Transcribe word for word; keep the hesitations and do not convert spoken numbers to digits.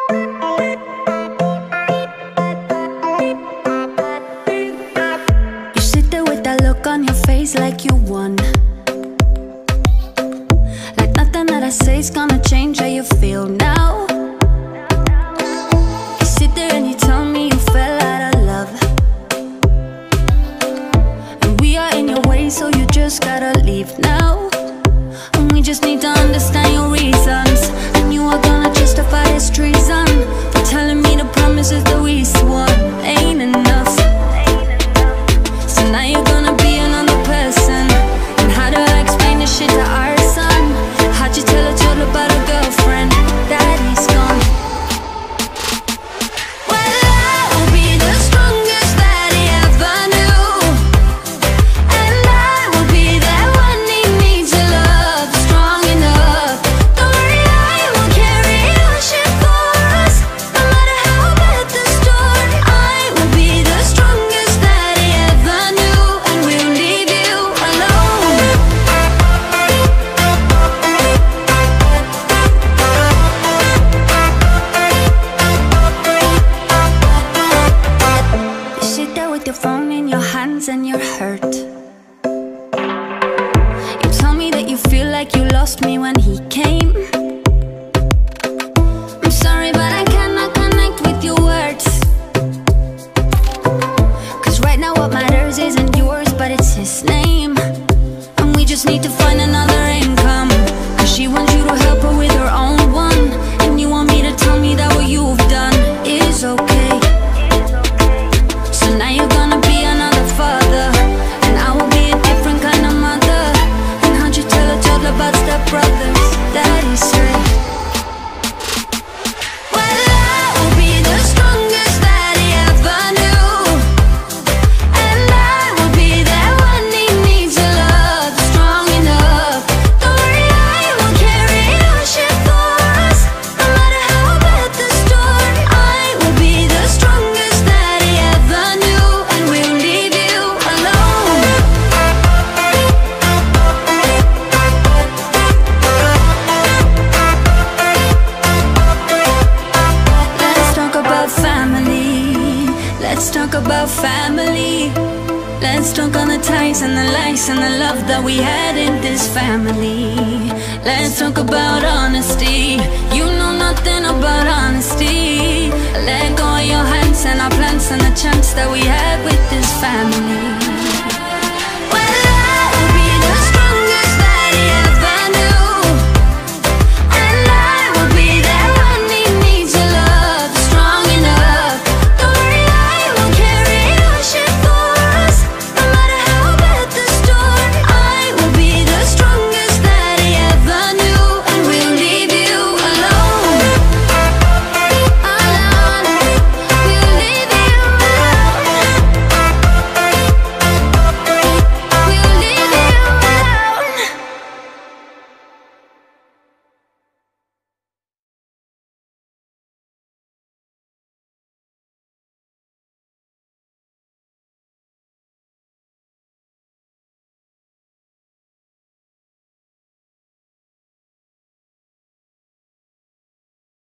You sit there with that look on your face like you won, like nothing that I say's gonna change how you feel now. You sit there and you tell me you fell out of love, and we are in your way, so you just gotta leave now. And we just need to understand your reasons, and you are gonna justify this treason for telling me the promises that we swore ain't enough. So now you're gonna be another person, and how do I explain this shit to our son? How'd you tell a child about a girlfriend that he's gone? Well, I will be the strongest that he ever knew, and I will be that one he needs to love strong enough. Don't worry, I will carry your shit for us, no matter how bad the storm. I will be the strongest that he ever knew, and we'll leave you alone. You sit there with your phone in your hands and you're hurt. You tell me that you feel like you lost me when he came. I'm sorry, but I cannot connect with your words, 'cause right now what matters isn't yours, but it's his name. And we just need to find another income, 'cause she wants you to help her with her own one, and you want me to tell me that what you've done is okay. So now you're gonna be another father, and I will be a different kind of mother. And how'd you tell a child about stepbrothers that he's straight? Well, I will be the strongest that he ever knew, and I will be that one he needs to love strong enough. Don't worry, I will carry your shit for us, no matter how bad the storm. I will be the strongest that he ever knew, and we'll leave you alone. Let's talk about family. Let's talk about family. Let's talk on the ties and the lies and the love that we had in this family. Let's talk about honesty. You know nothing about honesty. Let go of your hands and our plans and the chance that we had.